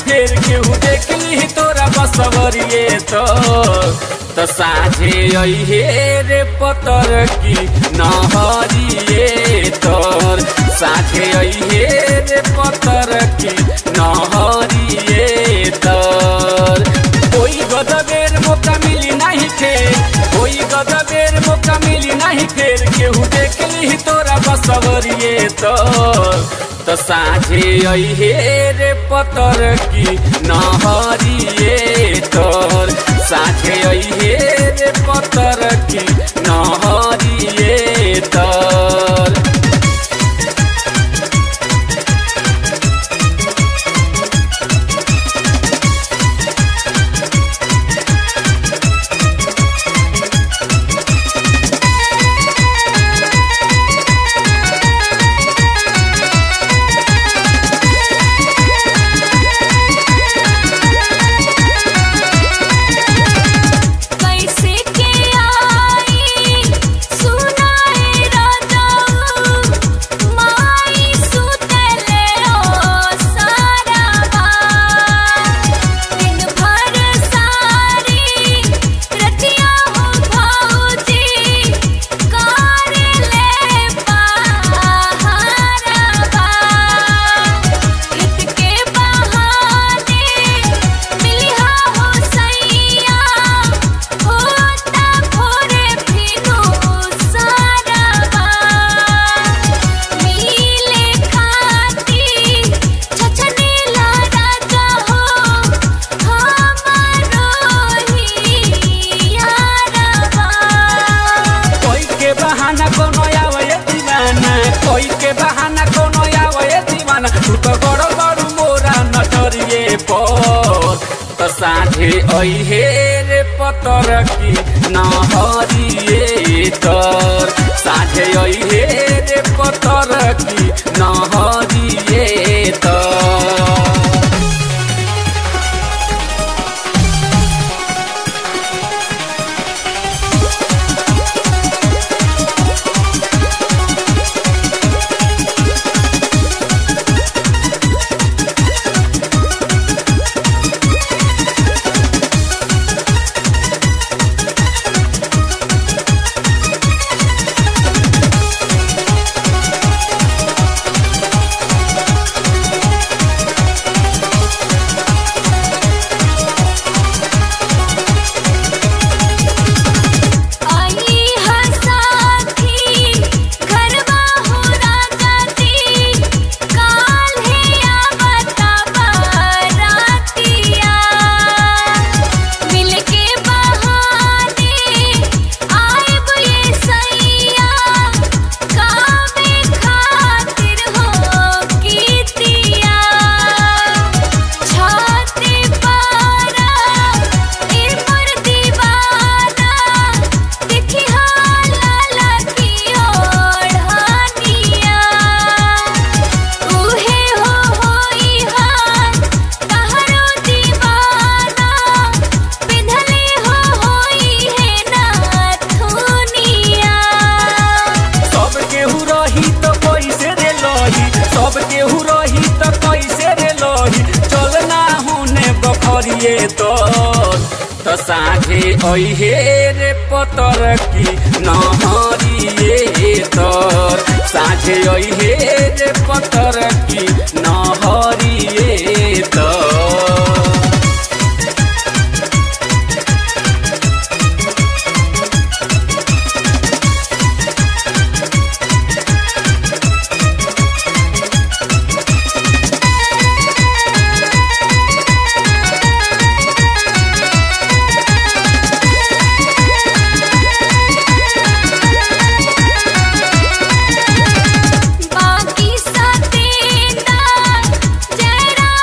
फेर केहू देख ली तोरा बसवरिए तो साझे अइहे रे पतर की नहरिए तोर साझे अइहे रे पतर की नहरिए तोर कोई गदबेर मौका मिली नहीं फेर कोई गदबेर मौका मिली नहीं फेर केहू देख ली तोरा बसवरिए तो साझे अइहे रे पतर की नहरिए तोर साझे अइहे रे पतर की नहरिए तोर साझे अइहे रे पतर की नहरिए तोर साझे अइहे रे पतर की नहरिए तोर तो साझे अइहे रे पतर की नहरिए तोर साझे अइहे रे पतर की नहरिए तोर बाकी सतेंदा जरा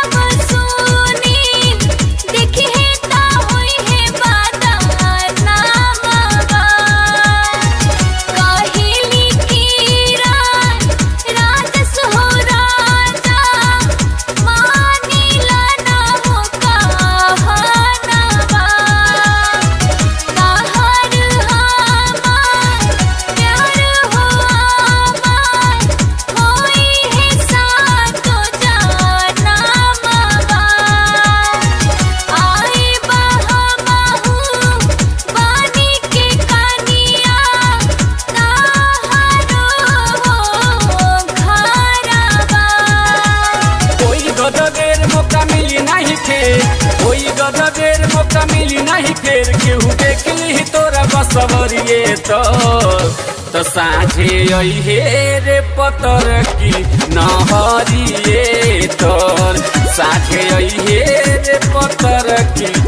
जाई फेर केहू देख ली तोरा बसवरिए तो साझे अइहे रे पतर की नहरिए तोर साझे अइहे रे पतर की